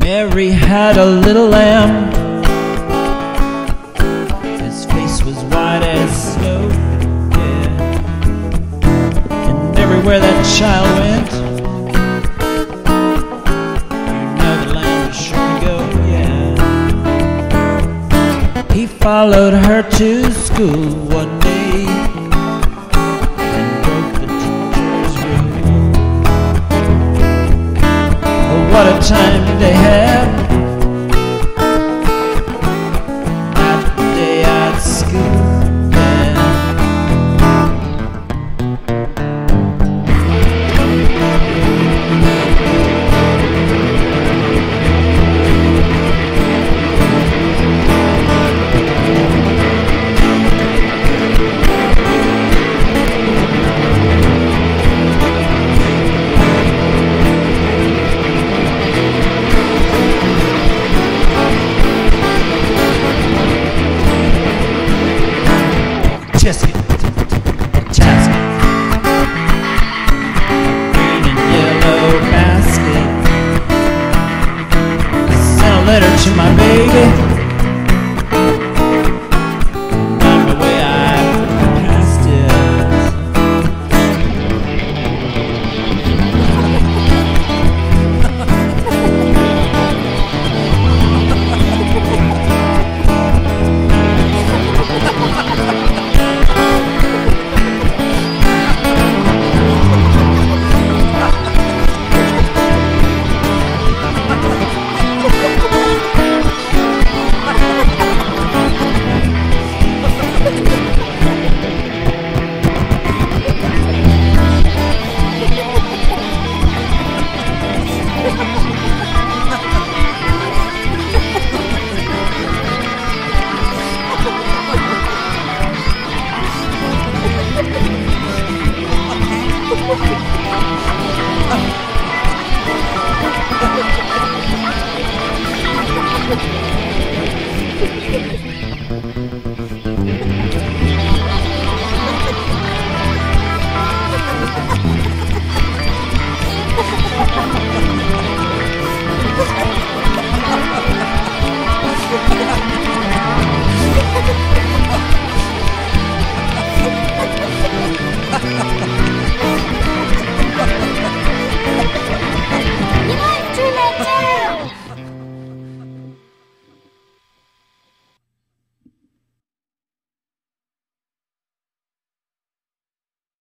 Mary had a little lamb. His face was white as snow, yeah. And everywhere that child went, you know the lamb was sure to go, yeah. He followed her to school one day and broke the teacher's rule. Oh, what a time did they have that day at school, yeah. Chesky, Chaska, green and yellow basket. I sent a letter to my baby, on the way I passed it. Okay.